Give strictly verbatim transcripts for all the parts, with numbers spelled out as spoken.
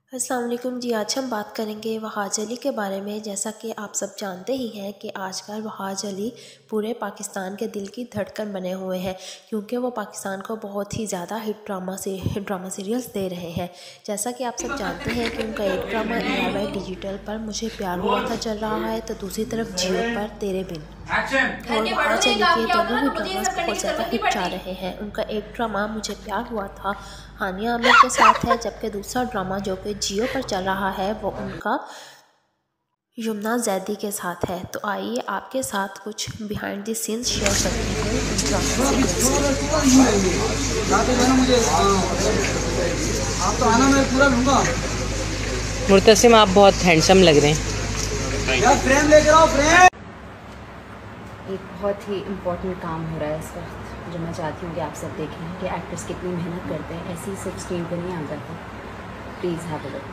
अस्सलाम वालेकुम जी। आज हम बात करेंगे वहाज अली के बारे में। जैसा कि आप सब जानते ही हैं कि आजकल वहाज अली पूरे पाकिस्तान के दिल की धड़कन बने हुए हैं, क्योंकि वो पाकिस्तान को बहुत ही ज़्यादा हिट ड्रामा से हिट ड्रामा सीरियल्स दे रहे हैं। जैसा कि आप सब जानते हैं कि उनका एक ड्रामा ए वाई डिजिटल पर मुझे प्यार हुआ था चल रहा है, तो दूसरी तरफ जियो पर तेरे बिन और वहाज अली के दोनों ही ड्रामास बहुत ज़्यादा हिट जा रहे हैं। उनका एक ड्रामा मुझे प्यार हुआ था हानिया आमिर के साथ है, जबकि दूसरा ड्रामा जो कि जियो पर चल रहा है वो उनका यमुना जैदी के साथ है। तो आइए आपके साथ कुछ बिहाइंड द सीन्स शेयर करते हैं उन ड्रामा से। मुर्तसिम, आप बहुत हैंडसम लग रहे हैं। एक बहुत ही इम्पोर्टेंट काम हो रहा है इस वक्त, जो मैं चाहती हूँ कि आप सब देखें कि एक्टर्स कितनी मेहनत करते हैं। ऐसे ही सिर्फ स्क्रीन पर नहीं आ जाता। Please have a look.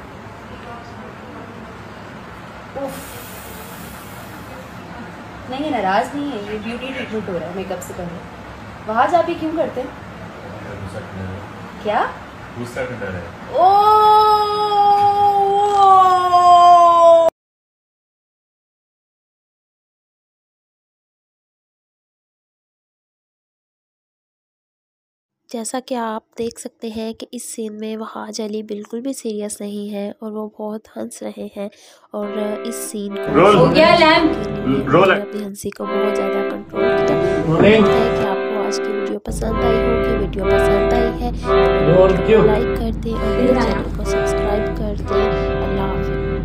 नहीं, ये नाराज़ नहीं है, ये ब्यूटी ट्रीटमेंट हो रहा है मेकअप से पहले। वहाँ जा भी क्यों करते हैं? क्या गुस्सा कर रहा है? ओ जैसा कि आप देख सकते हैं कि इस सीन में वहाज अली बिल्कुल भी सीरियस नहीं है और वो बहुत हंस रहे हैं। और इस सीन को अपनी हंसी को बहुत ज़्यादा कंट्रोल किया। उम्मीद है कि आपको आज की वीडियो पसंद आई होगी। वीडियो पसंद आई है तो लाइक कर दें और मेरे चैनल को सब्सक्राइब कर दें। अल्लाह हाफ़िज़।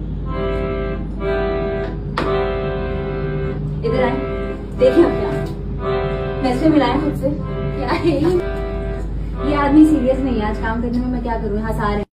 इधर आए, देखिए आप क्या पैसे मिलाए खुद से। क्या है ये आदमी सीरियस नहीं है आज काम करने में। मैं क्या करूँ, यहाँ सारे